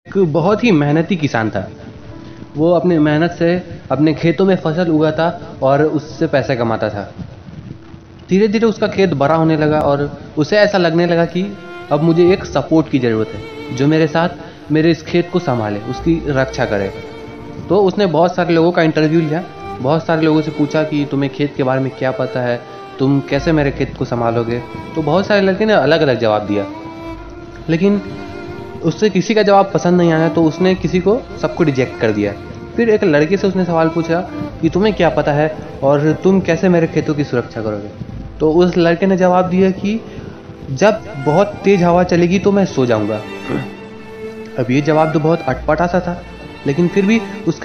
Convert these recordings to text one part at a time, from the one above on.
एक बहुत ही मेहनती किसान था। वो अपनी मेहनत से अपने खेतों में फसल उगाता और उससे पैसे कमाता था। धीरे धीरे उसका खेत बड़ा होने लगा और उसे ऐसा लगने लगा कि अब मुझे एक सपोर्ट की ज़रूरत है जो मेरे साथ मेरे इस खेत को संभाले, उसकी रक्षा करे। तो उसने बहुत सारे लोगों का इंटरव्यू लिया, बहुत सारे लोगों से पूछा कि तुम्हें खेत के बारे में क्या पता है, तुम कैसे मेरे खेत को संभालोगे। तो बहुत सारे लड़के ने अलग अलग जवाब दिया, लेकिन उससे किसी का जवाब पसंद नहीं आया तो उसने सबको रिजेक्ट कर दिया। फिर एक लड़के से उसने सवाल पूछा कि तुम्हें क्या पता है और तुम कैसे मेरे खेतों की सुरक्षा करोगे। तो उस लड़के ने जवाब दिया कि जब बहुत तेज हवा चलेगी तो मैं सो जाऊंगा। अब ये जवाब तो बहुत अटपटा सा था, लेकिन फिर भी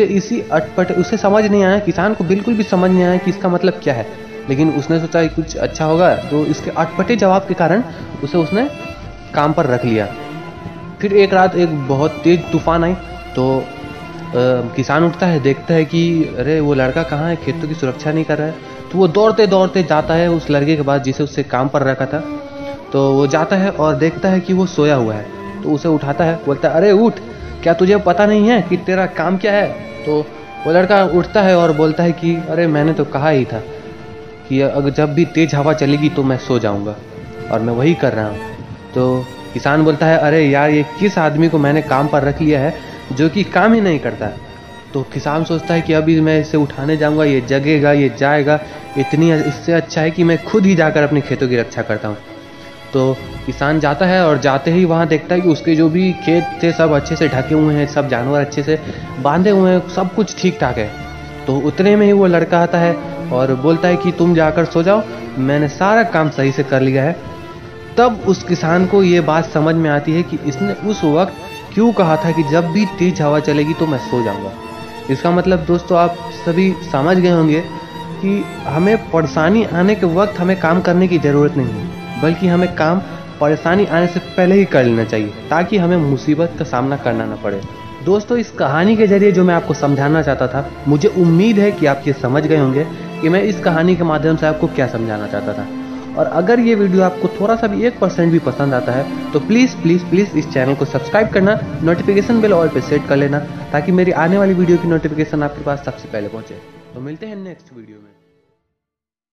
उसे समझ नहीं आया, किसान को बिल्कुल भी समझ नहीं आया कि इसका मतलब क्या है। लेकिन उसने सोचा कि कुछ अच्छा होगा, तो इसके अटपटे जवाब के कारण उसने काम पर रख लिया। फिर एक रात एक बहुत तेज तूफान आई तो किसान उठता है, देखता है कि अरे वो लड़का कहाँ है, खेतों की सुरक्षा नहीं कर रहा है। तो वो दौड़ते दौड़ते जाता है उस लड़के के पास जिसे उससे काम पर रखा था। तो वो जाता है और देखता है कि वो सोया हुआ है। तो उसे उठाता है, बोलता है अरे उठ, क्या तुझे पता नहीं है कि तेरा काम क्या है। तो वो लड़का उठता है और बोलता है कि अरे मैंने तो कहा ही था कि अगर जब भी तेज हवा चलेगी तो मैं सो जाऊंगा, और मैं वही कर रहा हूँ। तो किसान बोलता है अरे यार, ये किस आदमी को मैंने काम पर रख लिया है जो कि काम ही नहीं करता। तो किसान सोचता है कि अभी मैं इसे उठाने जाऊंगा, ये जगेगा, ये जाएगा, इससे अच्छा है कि मैं खुद ही जाकर अपने खेतों की रक्षा करता हूँ। तो किसान जाता है और जाते ही वहाँ देखता है कि उसके जो भी खेत थे सब अच्छे से ढके हुए हैं, सब जानवर अच्छे से बांधे हुए हैं, सब कुछ ठीक ठाक है। तो उतने में ही वो लड़का आता है और बोलता है कि तुम जाकर सो जाओ, मैंने सारा काम सही से कर लिया है। तब उस किसान को ये बात समझ में आती है कि इसने उस वक्त क्यों कहा था कि जब भी तेज हवा चलेगी तो मैं सो जाऊंगा। इसका मतलब दोस्तों आप सभी समझ गए होंगे कि हमें परेशानी आने के वक्त हमें काम करने की ज़रूरत नहीं है, बल्कि हमें काम परेशानी आने से पहले ही कर लेना चाहिए, ताकि हमें मुसीबत का सामना करना ना पड़े। दोस्तों, इस कहानी के जरिए जो मैं आपको समझाना चाहता था, मुझे उम्मीद है कि आप ये समझ गए होंगे कि मैं इस कहानी के माध्यम से आपको क्या समझाना चाहता था। और अगर ये वीडियो आपको थोड़ा सा भी 1% भी पसंद आता है तो प्लीज़ प्लीज़ प्लीज़ इस चैनल को सब्सक्राइब करना, नोटिफिकेशन बेल ऑल पे सेट कर लेना, ताकि मेरी आने वाली वीडियो की नोटिफिकेशन आपके पास सबसे पहले पहुंचे। तो मिलते हैं नेक्स्ट वीडियो में।